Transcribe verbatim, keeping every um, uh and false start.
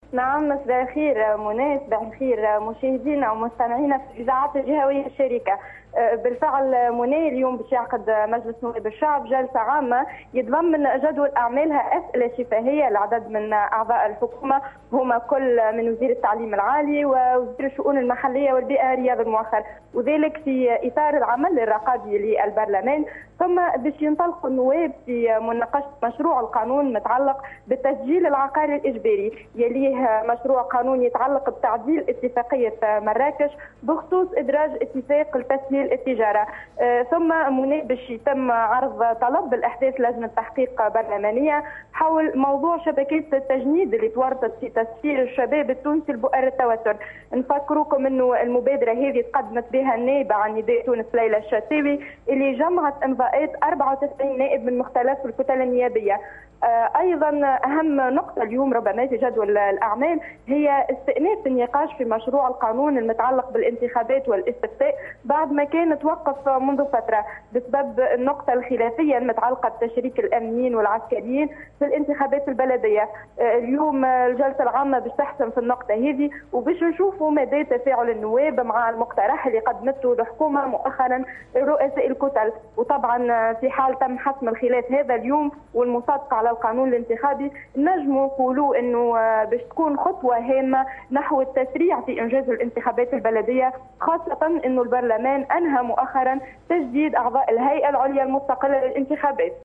نعم، مساء الخير منى، مساء الخير مشاهدينا ومستمعينا في الاذاعات الجهويه الشريكه. بالفعل منى، اليوم باش يعقد مجلس نواب الشعب جلسه عامه يتضمن جدول اعمالها اسئله شفهيه لعدد من اعضاء الحكومه، هما كل من وزير التعليم العالي ووزير الشؤون المحليه والبيئه رياض المؤخر، وذلك في اطار العمل الرقابي للبرلمان. ثم باش ينطلقوا النواب في مناقشه مشروع القانون المتعلق بالتسجيل العقاري الاجباري، يليه مشروع قانون يتعلق بتعديل اتفاقيه مراكش بخصوص ادراج اتفاق التسهيل التجاره. آه ثم منى باش يتم عرض طلب بالاحداث لجنه تحقيق برلمانيه حول موضوع شبكات التجنيد اللي تورطت في تسفير الشباب التونسي لبؤر التوتر. نفكروكم انه المبادره هذه تقدمت بها النائبه عن نداء تونس ليلى الشاتاوي اللي جمعت امضاءات أربعة وتسعين نائب من مختلف الكتل النيابيه. ايضا اهم نقطه اليوم ربما في جدول الاعمال هي استئناف النقاش في مشروع القانون المتعلق بالانتخابات والاستفتاء بعد ما كان توقف منذ فتره بسبب النقطه الخلافيه المتعلقه بتشريك الامنيين والعسكريين في الانتخابات البلديه. اليوم الجلسه العامه باش تحسم في النقطه هذه، وباش نشوفوا مدى تفاعل النواب مع المقترح اللي قدمته الحكومه مؤخرا رؤساء الكتل. وطبعا في حال تم حسم الخلاف هذا اليوم والمصادقه على القانون الانتخابي، نجموا نقولوا انه باش تكون خطوه هامه نحو التسريع في انجاز الانتخابات البلديه، خاصه انه البرلمان انهى مؤخرا تجديد اعضاء الهيئه العليا المستقله للانتخابات.